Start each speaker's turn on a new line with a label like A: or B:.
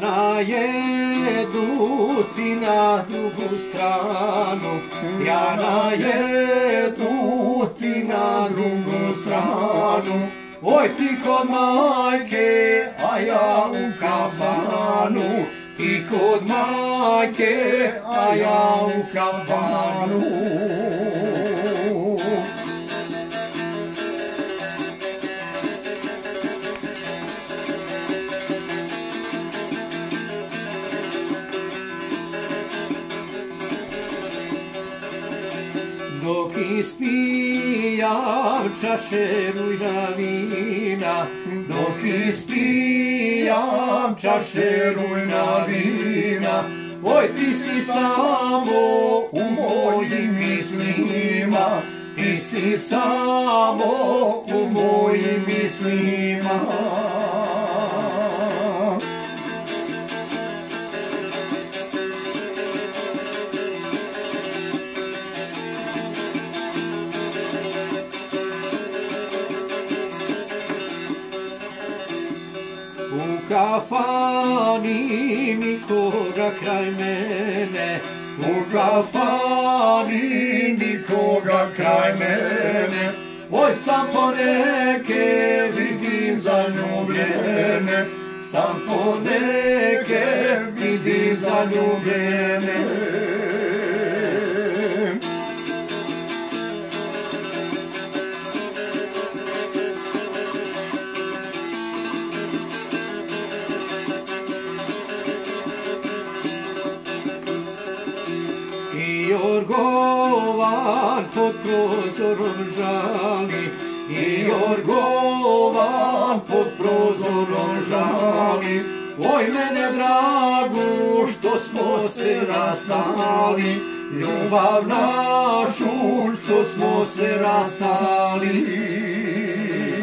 A: najedu ti na drugu stranu, ja najedu ti na drugu stranu. Oj ti kod majke, a ja u kafanu, ti kod majke, a ja u kafanu. Dok ispijam čaše rujna vina, dok ispijam čaše rujna vina, oj ti si samo u mojim mislima, ti si samo u mojim mislima. U kafani nikoga kraj mene, u kafani nikoga kraj mene, oj sam poneke vidim zaljubljene, sam poneke vidim zaljubljene. I Jorgovan pod prozorom žali, i Jorgovan pod prozorom žali, oj mene dragu što smo se rastali, ljubav našu što smo se rastali.